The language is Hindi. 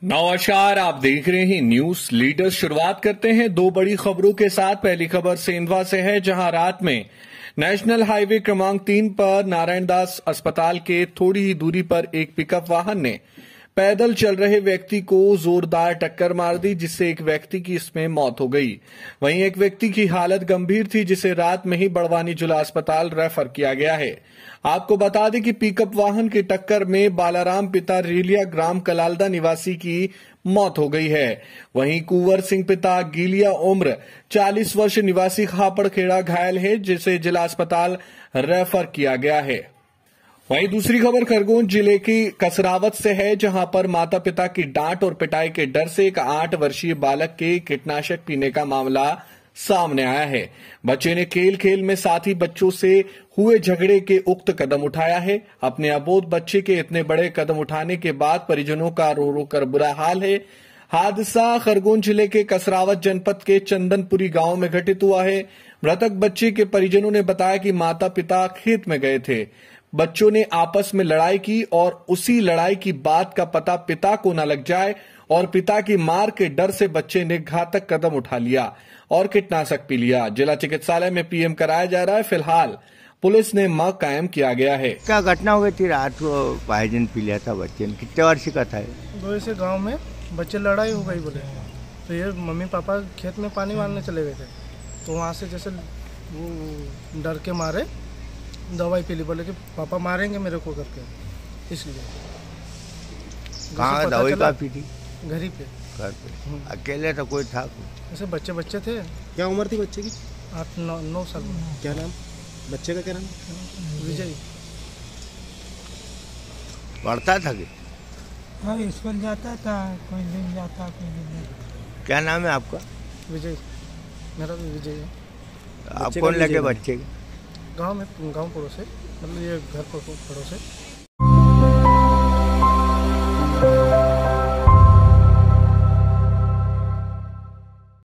नमस्कार, आप देख रहे हैं न्यूज लीडर। शुरुआत करते हैं दो बड़ी खबरों के साथ। पहली खबर सेंधवा से है, जहां रात में नेशनल हाईवे क्रमांक 3 पर नारायण दास अस्पताल के थोड़ी ही दूरी पर एक पिकअप वाहन ने पैदल चल रहे व्यक्ति को जोरदार टक्कर मार दी, जिससे एक व्यक्ति की इसमें मौत हो गई। वहीं एक व्यक्ति की हालत गंभीर थी, जिसे रात में ही बड़वानी जिला अस्पताल रेफर किया गया है। आपको बता दें कि पिकअप वाहन की टक्कर में बालाराम पिता रेलिया ग्राम कलालदा निवासी की मौत हो गई है। वहीं कुंवर सिंह पिता गीलिया उम्र 40 वर्ष निवासी खापड़खेड़ा घायल है, जिसे जिला अस्पताल रेफर किया गया है। वहीं दूसरी खबर खरगोन जिले की कसरावत से है, जहां पर माता पिता की डांट और पिटाई के डर से एक 8 वर्षीय बालक के कीटनाशक पीने का मामला सामने आया है। बच्चे ने खेल खेल में साथी बच्चों से हुए झगड़े के उक्त कदम उठाया है। अपने अबोध बच्चे के इतने बड़े कदम उठाने के बाद परिजनों का रो रो कर बुरा हाल है। हादसा खरगोन जिले के कसरावत जनपद के चंदनपुरी गांव में घटित हुआ है। मृतक बच्चे के परिजनों ने बताया कि माता पिता खेत में गए थे। बच्चों ने आपस में लड़ाई की और उसी लड़ाई की बात का पता पिता को न लग जाए और पिता की मार के डर से बच्चे ने घातक कदम उठा लिया और कीटनाशक पी लिया। जिला चिकित्सालय में पीएम कराया जा रहा है। फिलहाल पुलिस ने मां कायम किया गया है। क्या घटना हो गई थी? रात को पॉइजन पी लिया था बच्चे ने। कितने वर्ष का था? दो से गांव में बच्चे लड़ाई हो गई बोले, तो ये मम्मी पापा खेत में पानी मारने चले गए थे, तो वहाँ से जैसे वो डर के मारे दवाई पी ली, बोले कि पापा मारेंगे मेरे को करके, इसलिए। कहाँ दवाई का पी थी? घर ही पे। घर पे अकेले तो कोई था? ऐसे बच्चे थे। क्या उम्र थी बच्चे की? 8-9 साल में। क्या नाम बच्चे का? क्या नाम? विजय। पढ़ता था कि? हाँ, स्कूल जाता था, कोई दिन जाता कोई दिन नहीं। क्या नाम है आपका? विजय। मेरा भी विजय है। आप कौन लगे बच्चे के? गांव पड़ोस है, मतलब ये घर पड़ोस है।